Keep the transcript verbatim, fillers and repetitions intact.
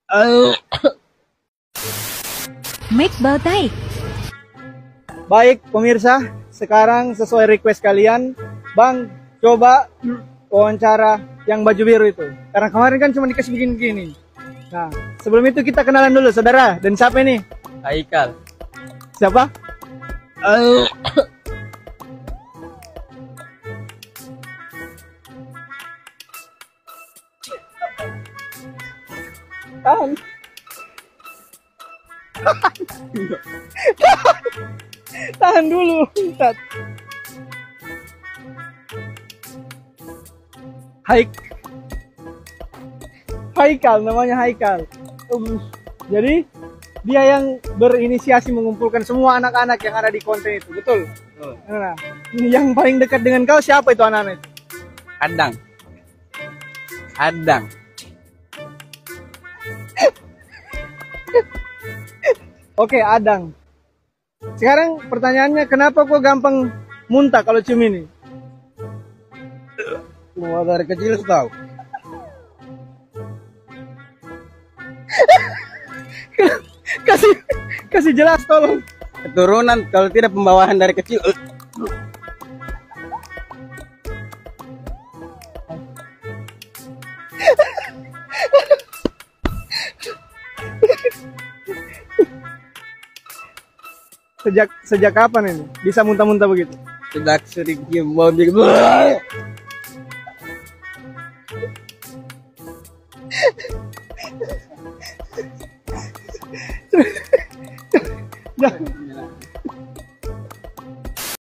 Make baik. Baik pemirsa, sekarang sesuai request kalian, Bang coba wawancara yang baju biru itu. Karena kemarin kan cuma dikasih begini-begini. Nah, sebelum itu kita kenalan dulu, saudara. Dan siapa ini? Haikal. Siapa? Tahan. Tahan dulu. Bentar. Haik. Haikal, namanya Haikal. Um, Jadi dia yang berinisiasi mengumpulkan semua anak-anak yang ada di konten itu, betul? Betul. Nah, yang paling dekat dengan kau siapa itu anak-anak itu? Adang. Adang. Oke, Adang. Sekarang pertanyaannya, kenapa kok gampang muntah kalau cium ini? Gua dari kecil tahu. kasih kasih jelas tolong. Keturunan, kalau tidak pembawaan dari kecil. Sejak sejak kapan ini bisa muntah-muntah begitu? Sejak sering cium bau dia. Jangan,